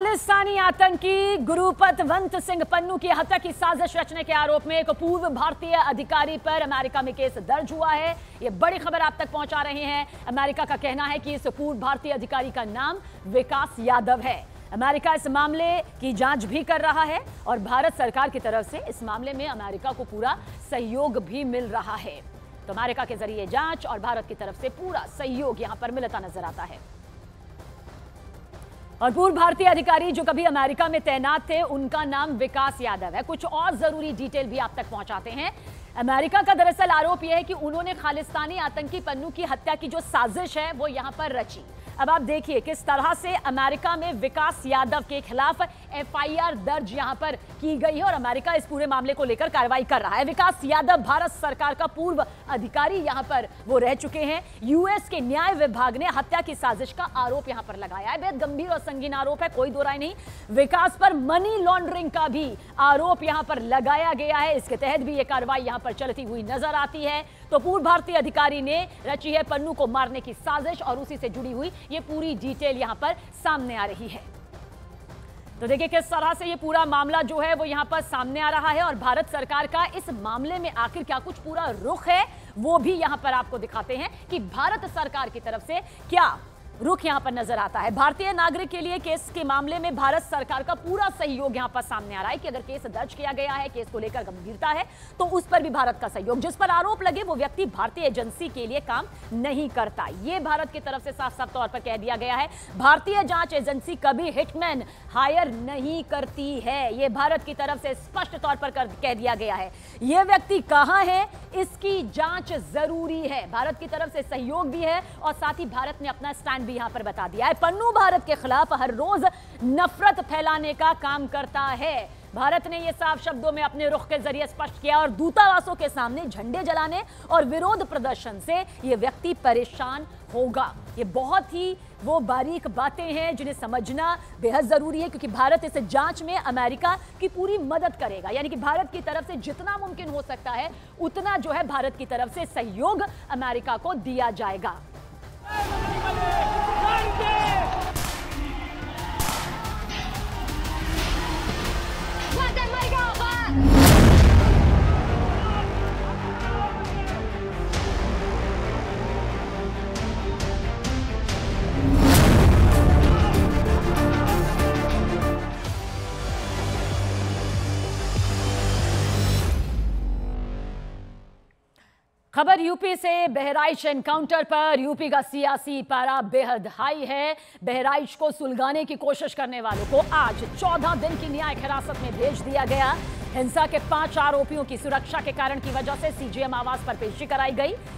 खालिस्तानी आतंकी गुरुपतवंत सिंह पन्नू की हत्या की साजिश रचने के आरोप में एक पूर्व भारतीय अधिकारी पर अमेरिका में केस दर्ज हुआ है। यह बड़ी खबर आप तक पहुंचा रहे हैं। अमेरिका का कहना है कि इस पूर्व भारतीय अधिकारी का नाम विकास यादव है। अमेरिका इस मामले की जांच भी कर रहा है और भारत सरकार की तरफ से इस मामले में अमेरिका को पूरा सहयोग भी मिल रहा है। तो अमेरिका के जरिए जांच और भारत की तरफ से पूरा सहयोग यहां पर मिलता नजर आता है। और पूर्व भारतीय अधिकारी जो कभी अमेरिका में तैनात थे, उनका नाम विकास यादव है। कुछ और जरूरी डिटेल भी आप तक पहुंचाते हैं। अमेरिका का दरअसल आरोप यह है कि उन्होंने खालिस्तानी आतंकी पन्नू की हत्या की जो साजिश है वो यहां पर रची। अब आप देखिए किस तरह से अमेरिका में विकास यादव के खिलाफ एफआईआर दर्ज यहां पर की गई है और अमेरिका इस पूरे मामले को लेकर कार्रवाई कर रहा है। विकास यादव भारत सरकार का पूर्व अधिकारी यहां पर वो रह चुके हैं। यूएस के न्याय विभाग ने हत्या की साजिश का आरोप यहां पर लगाया है। बेहद गंभीर और संगीन आरोप है, कोई दो राय नहीं। विकास पर मनी लॉन्ड्रिंग का भी आरोप यहां पर लगाया गया है। इसके तहत भी यह कार्रवाई यहां पर चलती हुई नजर आती है। तो पूर्व भारतीय अधिकारी ने रची है पन्नू को मारने की साजिश और उसी से जुड़ी हुई ये पूरी डिटेल यहां पर सामने आ रही है। तो देखिए किस तरह से ये पूरा मामला जो है वो यहां पर सामने आ रहा है और भारत सरकार का इस मामले में आखिर क्या कुछ पूरा रुख है वो भी यहां पर आपको दिखाते हैं कि भारत सरकार की तरफ से क्या रुख यहां पर नजर आता है। भारतीय नागरिक के लिए केस के मामले में भारत सरकार का पूरा सहयोग यहां पर सामने आ रहा है कि अगर केस दर्ज किया गया है, केस को लेकर गंभीरता है तो उस पर भी भारत का सहयोग। जिस पर आरोप लगे वो व्यक्ति भारतीय एजेंसी के लिए काम नहीं करता, यह भारत की तरफ से साफ साफ तौर पर कह दिया गया है। भारतीय जांच एजेंसी कभी हिटमैन हायर नहीं करती है, यह भारत की तरफ से स्पष्ट तौर पर कह दिया गया है। यह व्यक्ति कहां है इसकी जांच जरूरी है। भारत की तरफ से सहयोग भी है और साथ ही भारत ने अपना स्टैंड भी यहां पर बता दिया है। पन्नू भारत के खिलाफ हर रोज नफरत फैलाने का काम करता है। भारत ने यह साफ शब्दों में अपने रुख के जरिए स्पष्ट किया और दूतावासों के सामने झंडे जलाने और विरोध प्रदर्शन से यह व्यक्ति परेशान होगा। ये बहुत ही वो बारीक बातें हैं जिन्हें समझना बेहद जरूरी है, क्योंकि भारत इस जांच में अमेरिका की पूरी मदद करेगा। यानी कि भारत की तरफ से जितना मुमकिन हो सकता है उतना जो है भारत की तरफ से सहयोग अमेरिका को दिया जाएगा। खबर यूपी से। बहराइच एनकाउंटर पर यूपी का सियासी पारा बेहद हाई है। बहराइच को सुलगाने की कोशिश करने वालों को आज 14 दिन की न्यायिक हिरासत में भेज दिया गया। हिंसा के 5 आरोपियों की सुरक्षा के कारण की वजह से सीजेएम आवास पर पेशी कराई गई।